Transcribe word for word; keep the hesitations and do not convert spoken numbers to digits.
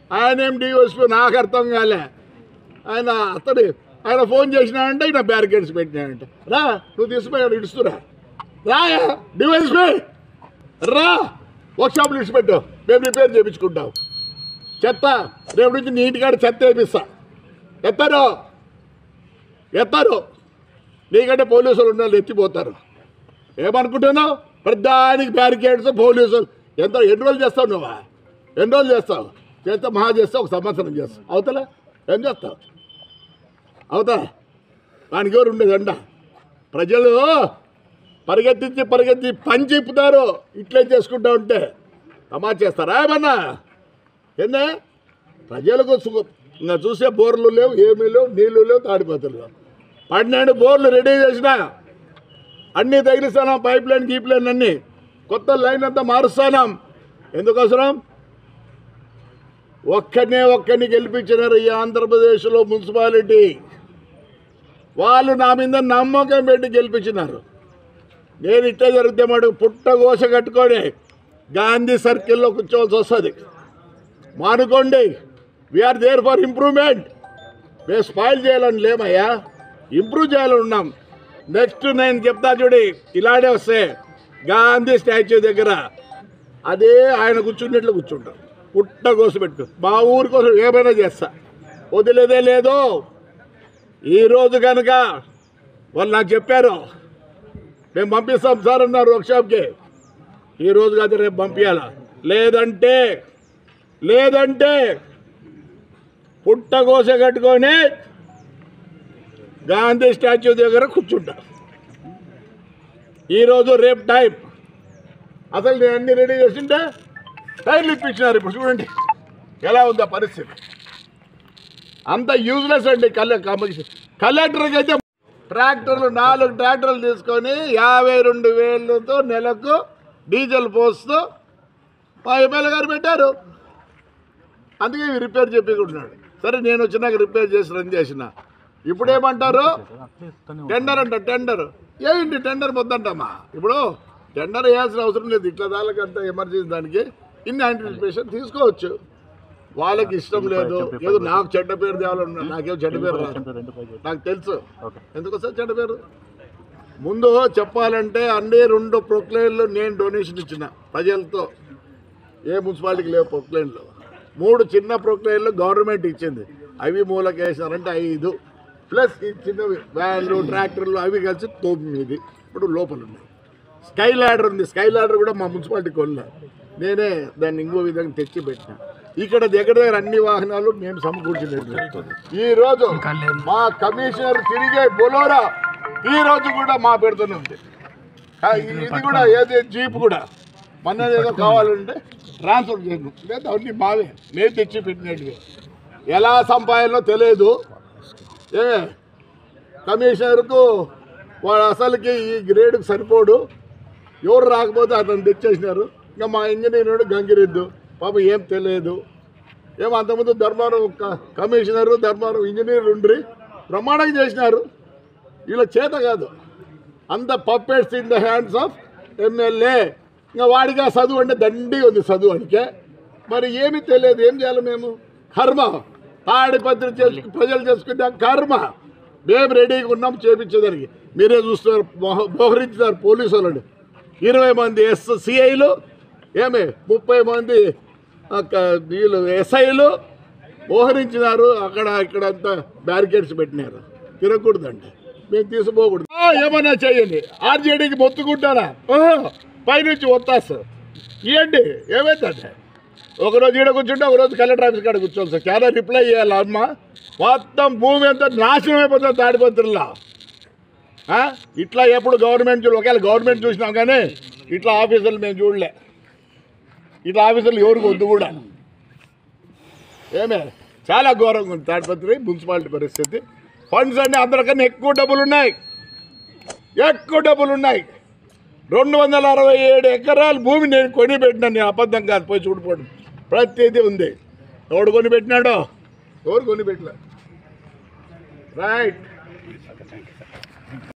ఆయన ఏం డిఎస్పీ నాకు అర్థం కాలే. ఆయన అతడు ఆయన ఫోన్ చేసినాడంటే ఈయన బ్యారికేడ్స్ పెట్టినాడంట. రా నువ్వు తీసుకుపోయాడు ఇడుస్తురా రా డిఎస్పీ రా వర్క్షాప్లు ఇడిచిపెట్టు, మేము రిపేర్ చేయించుకుంటాం. చెత్త రేపు నుంచి నీ ఇంటికాడ చెత్త వేపిస్తా. ఎత్తారు ఎత్తారు నీకంటే పోలీసులు ఉన్న వాళ్ళు ఎత్తిపోతారు. ఏమనుకుంటున్నావు? ప్రతిదానికి బ్యారికేడ్స్ పోలీసులు. ఎంత ఎన్ని రోజులు చేస్తావు నువ్వా? ఎన్ని రోజులు చేస్తావు? చేస్తే మహా చేస్తావు ఒక సంవత్సరం చేస్తావు. అవుతలే ఏం చేస్తావు? అవుతా దానికి ఎవరు ఉండేది అండ. ప్రజలు పరిగెత్తించి పరిగెత్తి పని చెప్పుతారు. ఇట్లే చేసుకుంటా ఉంటే తమాషా చేస్తారా ఏమన్నా? ఏందే ప్రజలకు ఇంకా చూసే బోర్లు లేవు, ఏమీ లేవు, నీళ్ళు లేవు, తాడిపోతలు లేవు. పన్నెండు బోర్లు రెడీ చేసిన అన్నీ తగిలిస్తాను. పైప్ లైన్ గీప్ లైన్ అన్నీ కొత్త లైన్ అంతా మారుస్తాను. ఎందుకోసం? ఒక్కనే ఒక్కరిని గెలిపించినారు ఈ ఆంధ్రప్రదేశ్లో మున్సిపాలిటీ. వాళ్ళు నా మీద నమ్మకం పెట్టి గెలిపించినారు. నేను ఇట్లా జరిగితే మటుకు పుట్టగోస కట్టుకొని గాంధీ సర్కిల్లో కూర్చోవలసి వస్తుంది. మానుకోండి. We are there for improvement. మేము స్పాయిల్ చేయాలని లేమయ్యా, ఇంప్రూవ్ చేయాలని ఉన్నాం. నెక్స్ట్ నేను చెప్తా చూడి, ఇలానే వస్తే గాంధీ స్టాచ్యూ దగ్గర అదే ఆయన కూర్చున్నట్లు కూర్చుంటాం. పుట్ట కోసి పెట్టు. మా ఊరి కోసం ఏమైనా చేస్తా, వదిలేదే లేదు. ఈరోజు కనుక వాళ్ళు నాకు చెప్పారు మేము పంపిస్తాం సార్ అన్నారు వర్క్షాప్కి. ఈరోజు కాదు రేపు పంపించాలా. లేదంటే లేదంటే పుట్ట కోస కట్టుకొని గాంధీ స్టాచ్యూ దగ్గర కూర్చుంటా. ఈరోజు రేపు టైం అసలు నేను అన్ని రెడీ చేసింటే టైర్లు ఇప్పించినారు. ఇప్పుడు చూడండి ఎలా ఉందా పరిస్థితి. అంత యూజ్లెస్ అండి. కలె కలెక్టర్కి అయితే ట్రాక్టర్లు నాలుగు ట్రాక్టర్లు తీసుకొని యాభై రెండు వేలతో నెలకు డీజిల్ పోస్తూ మా ఎమ్మెల్యే గారు పెట్టారు. అందుకే ఇవి రిపేర్ చెప్పుకుంటున్నాడు. సరే నేను వచ్చినాక రిపేర్ చేసి రన్ చేసిన. ఇప్పుడేమంటారు? టెండర్ అంట. టెండర్ ఏంటి? టెండర్ వద్దంటామా? ఇప్పుడు టెండర్ వేయాల్సిన అవసరం లేదు. ఇట్లా దానికంతా ఎమర్జెన్సీ దానికి ఇన్ని యాంటిసిపేషన్ తీసుకోవచ్చు. వాళ్ళకి ఇష్టం లేదు. ఏదో నాకు చెడ్డ పేరు తేవాలన్నా నాకేం చెడ్డ పేరు రాదు, నాకు తెలుసు. ఎందుకోసం చెడ్డ పేరు? ముందు చెప్పాలంటే అన్ని రెండు ప్రొక్లైన్లు నేను డొనేషన్ ఇచ్చిన ప్రజలతో. ఏ మున్సిపాలిటీకి లేవు ప్రొక్లైన్లు. మూడు చిన్న ప్రొక్లైన్లు గవర్నమెంట్ ఇచ్చింది. అవి మూలకి వేసినారంటే ఐదు ప్లస్ ఈ చిన్నవి వ్యాన్లు ట్రాక్టర్లు అవి కలిసి తొమ్మిది ఇప్పుడు లోపల ఉన్నాయి. స్కై ల్యాడర్ ఉంది. స్కై ల్యాడర్ కూడా మా మున్సిపాలిటీ కొన్నా. నేనే దాన్ని ఇంకో విధంగా తెచ్చి పెట్టిన. ఇక్కడ దగ్గర దగ్గర అన్ని వాహనాలు మేము సమకూర్చినట్టు. ఈరోజు మా కమిషనర్ తిరిగే బొలోరా ఈరోజు కూడా మా పెడుతూనే ఉంది. ఇది కూడా ఏది జీప్ కూడా మన ఏదో కావాలంటే ట్రాన్స్ఫర్ చేయను లేదా అన్నీ మావే మేము తెచ్చి పెట్టినట్టుగా. ఎలా సంపాదనలో తెలియదు. ఏ కమిషనర్కు వాడు అసలుకి ఈ గ్రేడ్కి సరిపోడు. ఎవరు రాకపోతే అతను తెచ్చేసినారు. ఇంకా మా ఇంజనీర్ గంగిరెద్దు పాపం ఏం తెలియదు. ఏమో అంతకుముందు ధర్మారం కమిషనరు ధర్మారం ఇంజనీర్లు ఉండ్రి ప్రమాణం చేసినారు. వీళ్ళ చేత కాదు. అంత puppets in the hands of MLA. ఇంకా వాడికి ఆ చదువు అంటే దండి ఉంది చదువు అనికే. మరి ఏమీ తెలియదు. ఏం చేయాలి మేము? కర్మ తాడిపత్రి చేసుకు ప్రజలు చేసుకుంటే కర్మ. మేము రెడీగా ఉన్నాం చేపించేదానికి. మీరే చూస్తున్నారు మోహరించినారు పోలీసు వాళ్ళని. ఇరవై మంది ఎస్ సిఐలు ఏమే ముప్పై మంది వీళ్ళు ఎస్ఐలు మోహరించినారు. అక్కడ ఇక్కడ అంతా బ్యారికేడ్స్ పెట్టినారు. తిరగకూడదండి, మేము తీసుకోకూడదు. ఏమన్నా చేయండి. ఆర్జేడీకి మొత్తుకుంటారా? పైనుంచి ఒత్తాసు ఇవ్వండి. ఏమైందంటే ఒకరోజు ఈడ కూర్చుంటే ఒకరోజు కలెక్టర్ ఆఫీస్ కాడ కూర్చోవాలి సార్. చాలా రిప్లై చేయాలి అమ్మ. మొత్తం భూమి అంతా నాశనం అయిపోతుంది తాడిపత్రిలో. ఇట్లా ఎప్పుడు గవర్నమెంట్ చూ ఒకవేళ గవర్నమెంట్ చూసినాం కానీ ఇట్లా ఆఫీసర్లు మేము చూడలే. ఇట్లా ఆఫీసర్లు ఎవరికి వద్దు కూడా. ఏమే చాలా ఘోరంగా ఉంది తాడిపత్రి మున్సిపాలిటీ పరిస్థితి. ఫండ్స్ అన్నీ అందరికన్నా ఎక్కువ డబ్బులు ఉన్నాయి. ఎక్కువ డబ్బులు ఉన్నాయి. రెండు వందల అరవై ఏడు ఎకరాల భూమి నేను కొని పెట్టినాను. నేను అబద్ధం కాదు, పోయి చూడిపోండి. ప్రతిదీ ఉంది. ఎవడు కొని పెట్టినాడో? ఎవరు కొని పెట్టలే. రైట్.